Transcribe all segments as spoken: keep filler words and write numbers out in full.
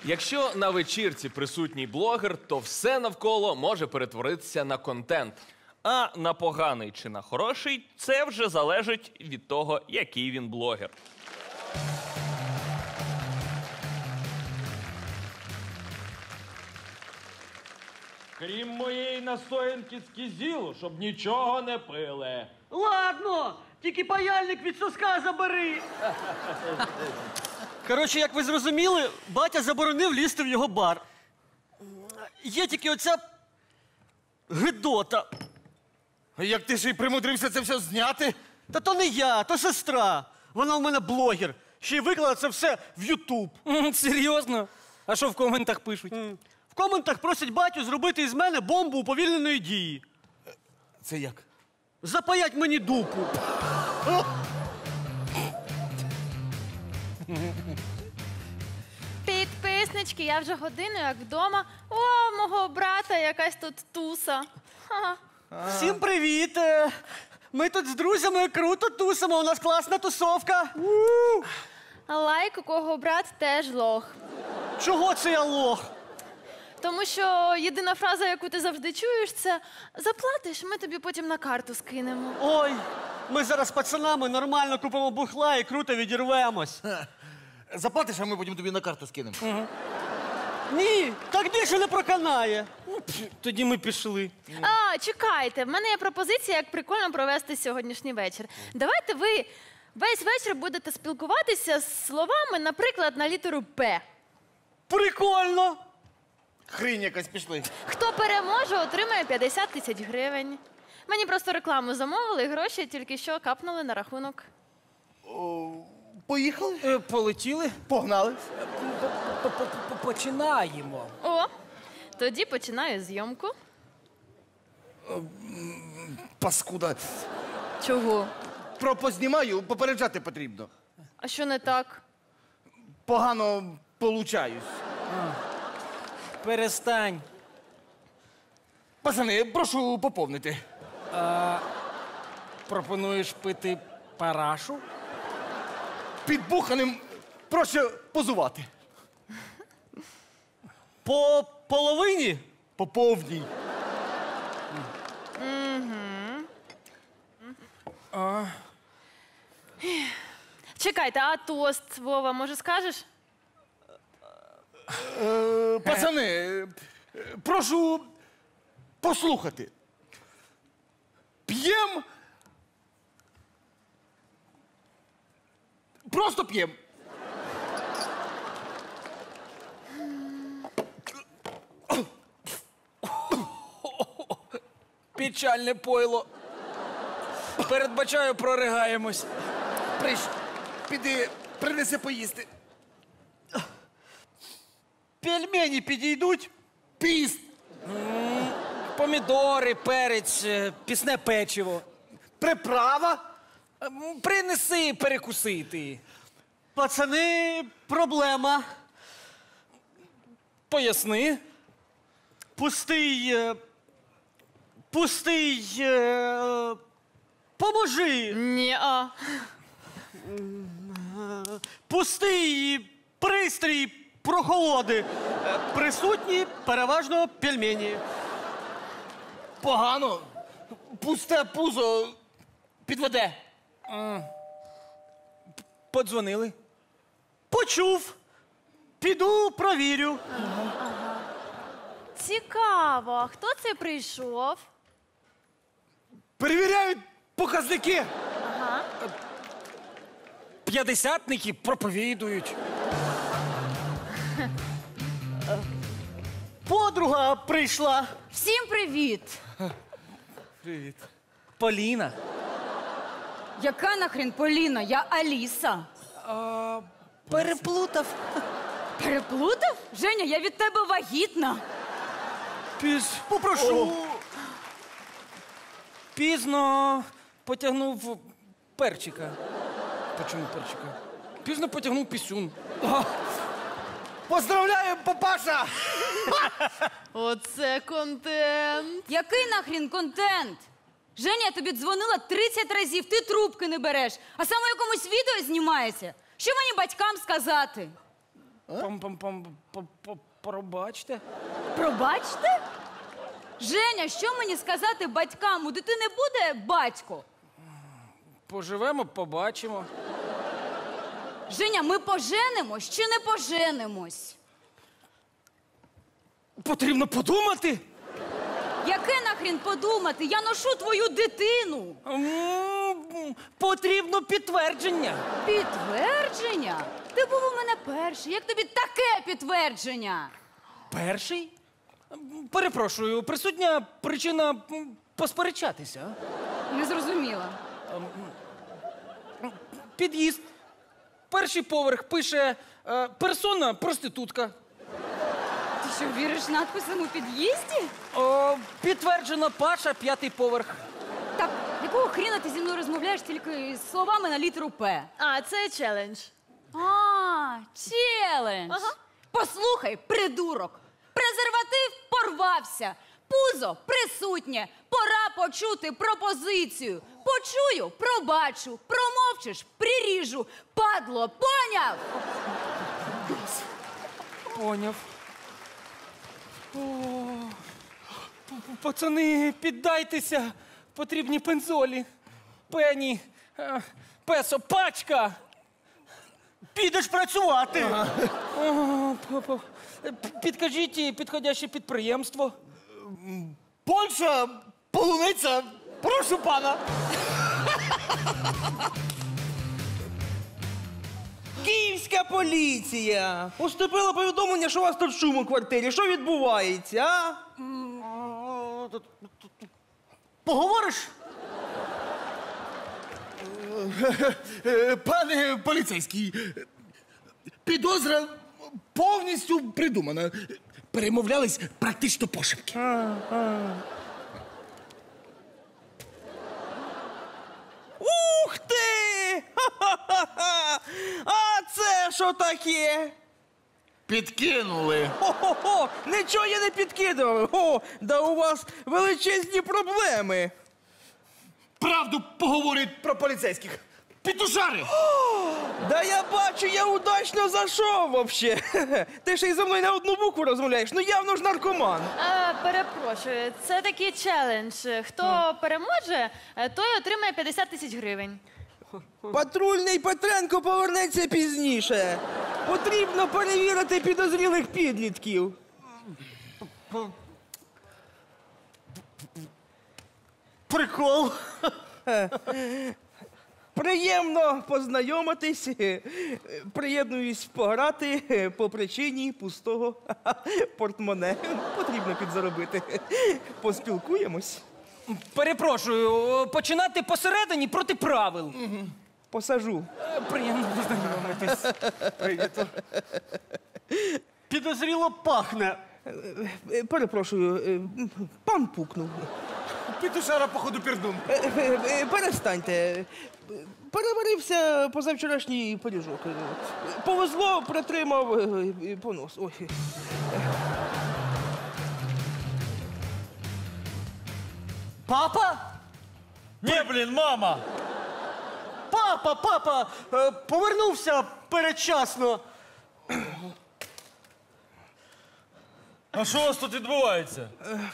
Якщо на вечірці присутній блогер, то все навколо може перетворитися на контент. А на поганий чи на хороший – це вже залежить від того, який він блогер. Крім моєї настоянки з кізілу, щоб нічого не пили. Ладно, тільки паяльник від соска забери. Коротше, як ви зрозуміли, батя заборонив лізти в його бар. Є тільки оця гидота. Як ти ще й примудрився це все зняти? Та то не я, то сестра. Вона в мене блогер. Ще й виклала це все в Ютуб. Серйозно? А що в коментах пишуть? В коментах просять батю зробити із мене бомбу уповільненої дії. Це як? Запаять мені дупу. Підписнички, я вже годину як вдома. О, мого брата якась тут туса. Ха. Всім привіт! Е, Ми тут з друзями круто тусимо, у нас класна тусовка. Лайк, у кого брат теж лох. Чого це я лох? Тому що єдина фраза, яку ти завжди чуєш, це «заплатиш, ми тобі потім на карту скинемо». Ой, ми зараз з пацанами нормально купимо бухла і круто відірвемось. Заплатиш, а ми потім тобі на карту скинемо. Угу. Ні, так більше не проканає. Ну, тоді ми пішли. А, чекайте, в мене є пропозиція, як прикольно провести сьогоднішній вечір. Давайте ви весь вечір будете спілкуватися з словами, наприклад, на літеру «П». Прикольно! Хрінь якась, пішли. Хто переможе, отримає п'ятдесят тисяч гривень. Мені просто рекламу замовили, і гроші тільки що капнули на рахунок. О, поїхали? Е, полетіли? Погнали. Починаємо. О, тоді починаю зйомку. Паскуда. Чого? Про познімаю, попереджати потрібно. А що не так? Погано получаюсь. Перестань. Пацани, прошу поповнити. А, пропонуєш пити парашу? Під буханим проще позувати. По половині? По повній. Угу. Чекайте, а тост, Вова, може скажеш? Е, пацани, е, прошу послухати. П'єм. Просто п'єм. Печальне пойло. Передбачаю, проригаємось. Приш, піди, принеси поїсти. Пельмені підійдуть? Піст. М, Помідори, перець, е, пісне печиво. Приправа. М, Принеси перекусити. Пацани, проблема. Поясни. Пустий. е, Пустий. е, Поможи. Ні-а. Пустий пристрій прохолоди. Е, Присутні переважно пельмені. Погано. Пусте пузо підведе. Подзвонили. Почув. Піду провірю. Цікаво, а хто це прийшов? Перевіряють показники. Ага. П'ятдесятники проповідують. Подруга прийшла. Всім привіт! Привіт. Поліна. Яка нахрен Поліна? Я Аліса. А, переплутав. Переплутав? Женя, я від тебе вагітна. Піз... Попрошу. Пізно потягнув перчика. Почому перчика? Пізно потягнув пісюн. Поздравляємо, папаша! Оце контент. Який нахрен контент? Женя, я тобі дзвонила тридцять разів, ти трубки не береш, а саме в якомусь відео знімається. Що мені батькам сказати? Пам-пам-пам, по- пробачте. Пробачте? Женя, що мені сказати батькам? У дитини буде батько? Поживемо, побачимо. Женя, ми поженимось чи не поженимось? Потрібно подумати. Яке нахрін подумати? Я ношу твою дитину. М, Потрібно підтвердження. Підтвердження? Ти був у мене перший. Як тобі таке підтвердження? Перший? Перепрошую, присутня причина м, посперечатися. Не зрозуміла. Під'їзд. Перший поверх пише е, персона проститутка. Ти що, віриш надписам у під'їзді? О, підтверджена Паша, п'ятий поверх. Так, якого хріна ти зі мною розмовляєш тільки з словами на літеру П? А, це челендж. А, челендж. Ага. Послухай, придурок. Презерватив порвався. Пузо присутнє. Пора почути пропозицію. Почую, пробачу. Промовчиш, приріжу. Падло, поняв? Поняв. О, п- пацани, піддайтеся. Потрібні пензолі. Пені, е, песо, пачка. Підеш працювати. О, п- п- п- Підкажіть підходяще підприємство. Польща, полуниця. Прошу пана. Київська поліція. Поступило повідомлення, що у вас тут шум у квартирі. Що відбувається, а? Поговориш? Пане поліцейський, підозра повністю придумана. Перемовлялись практично пошепки. Ух ти! Ха-ха-ха! А це що таке? Підкинули. Хо-хо-хо! Нічого я не підкидував. О, да у вас величезні проблеми. Правду поговорить про поліцейських. Петушари! Да я бачу, я удачно зайшов вообще. Ти ще й за мною на одну букву розмовляєш. Ну явно ж наркоман. А, перепрошую, це такий челендж. Хто переможе, е, той отримає п'ятдесят тисяч гривень. Патрульний Петренко повернеться пізніше. Потрібно перевірити підозрілих підлітків. Прикол. Приємно познайомитись. Приєднуюсь пограти по причині пустого портмоне. Потрібно підзаробити. Поспілкуємось. Перепрошую, починати посередині проти правил. Посажу. Е, Приємно познайомитись. Підозріло пахне. Е, Перепрошую, е, пан пукнув. Петушара, походу, пердун. Е, е, е, Перестаньте. Переварився позавчорашній пиріжок. Повезло, притримав е, е, понос. Ой. Папа? Ні, блін, мама! Папа, папа, е, повернувся передчасно. А що у вас тут відбувається?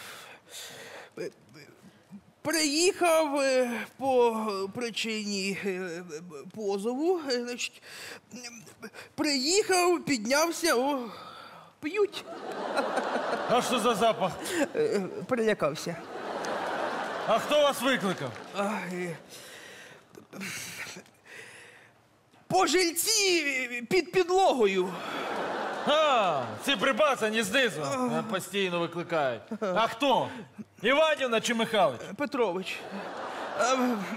Приїхав е, по причині е, позову. е, Значить, приїхав, піднявся, о, п'ють. А що за запах? Е, Перелякався. А хто вас викликав? А, е, Пожильці під підлогою. А, ці прибацані знизу. Мене постійно викликають. А хто? Іванівна чи Михайлович? Петрович. Е,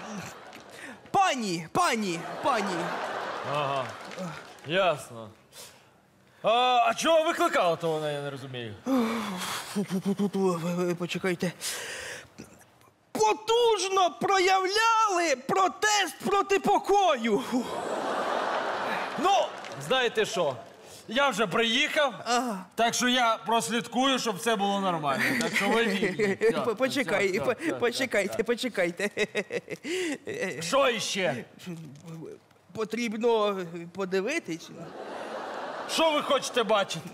Пані, пані, пані. Ага. Ясно. А, а чого викликали, то вона, я не розумію. Фу-фу-фу-фу, ви- ви Почекайте. Потужно проявляли протест проти покою. Ну, знаєте що? Я вже приїхав, так що я прослідкую, щоб все було нормально. Так що ви вільні. Все, П- Почекай, все, по- все, все, почекайте, почекайте. все. Що іще? Потрібно подивитись. Що ви хочете бачити?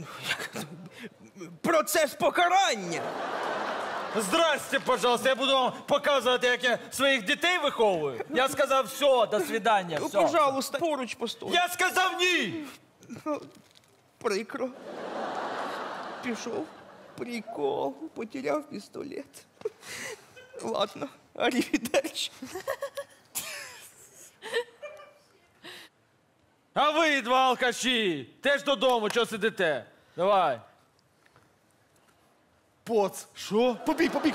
Процес покарання. Здрасте, пожалуйста, я буду вам показувати, як я своїх дітей виховую. Я сказав все, до свидання, Ну, все. пожалуйста, поруч постой. Я сказав ні! Прикро. Пішов. Прикол. Потеряв пістолет. Ладно, арівідерчі. А ви, два алкаші, теж додому, чого сидите? Давай. Поц. Що? Побіг, побіг.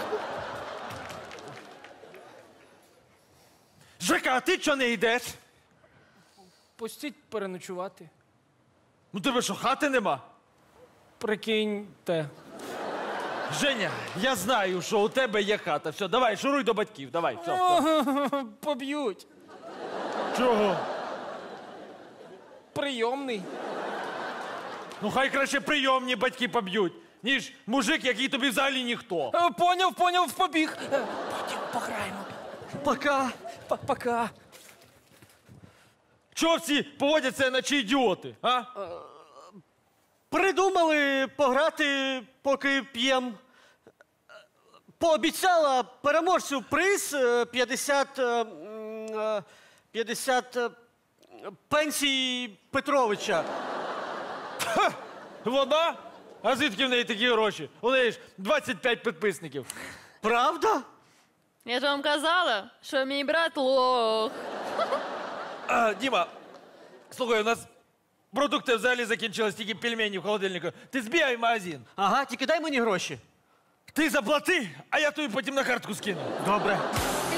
Жека, а ти чого не йдеш? Пустіть переночувати. Ну тебе що, хати нема? Прикиньте. Женя, я знаю, що у тебе є хата. Все, давай, шуруй до батьків, давай, все. все. Поб'ють. Чого? Прийомний. Ну хай краще прийомні батьки поб'ють, ніж мужик, який тобі взагалі ніхто. Е, Поняв, поняв, побіг. Е, Потім пограємо. Пока. П- Пока. Чого всі поводяться наче ідіоти, а? Придумали пограти, поки п'єм. Пообіцяла переможцю приз е, п'ятдесят, е, м, е, п'ятдесят е, пенсій Петровича. Вона? А звідки в неї такі гроші? У неї ж двадцять п'ять підписників. Правда? Я ж вам казала, що мій брат лох. А, Діма, слухай, у нас продукти взагалі закінчились, тільки пельмені в холодильнику. Ти збігай в магазин. Ага, тільки дай мені гроші. Ти заплати, а я тобі потім на картку скину. Добре.